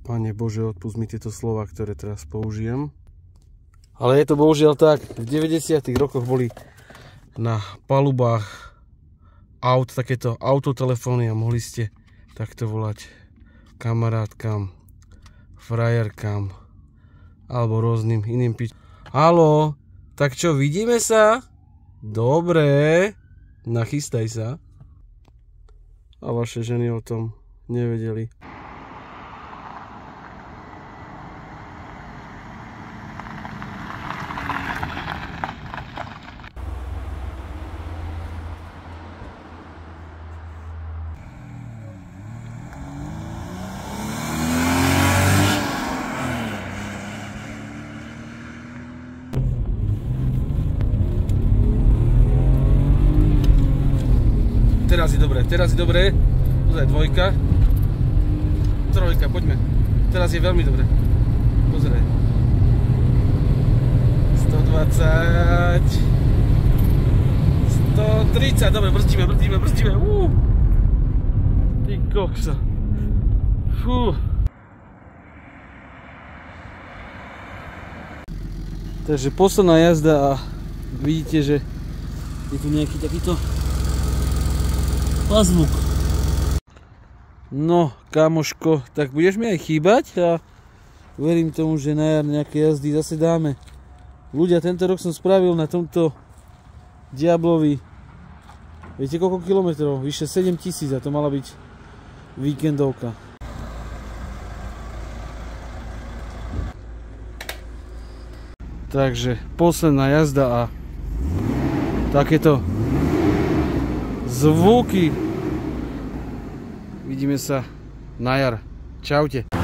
Pane Bože, odpusť mi tieto slova, ktoré teraz použijem. Ale je to bohužiaľ tak, v 90. rokoch boli na palubách aut takéto autotelefóny a mohli ste takto volať kamarátkam, frajerkám alebo rôznym iným Haló, tak čo, vidíme sa? Dobre, nachystaj sa. A vaše ženy o tom nevedeli. Teraz je dobré, pozraj, dvojka, trojka, poďme, teraz je veľmi dobré, pozraj, 120, 130, dobre, brzdíme, ty kokso, fú. Takže posledná jazda a vidíte, že je tu nejaký takýto pazvuk. No, kamoško, tak budeš mi aj chýbať a verím tomu, že na jar nejaké jazdy zase dáme. Ľudia, tento rok som spravil na tomto Diablovi, viete koľko kilometrov? Vyše 7000 a to mala byť víkendovka. Takže posledná jazda a takéto zvuky. Vidíme sa na jar. Čaute.